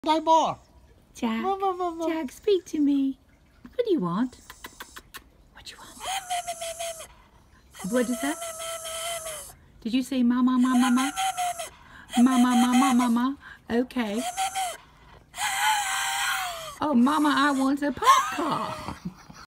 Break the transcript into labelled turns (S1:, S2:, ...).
S1: Jack, Jack, speak to me. What do you want? What do you want? What is that? Did you say mama, mama, mama? Mama, mama, mama. Okay. Oh, mama, I want a popcorn.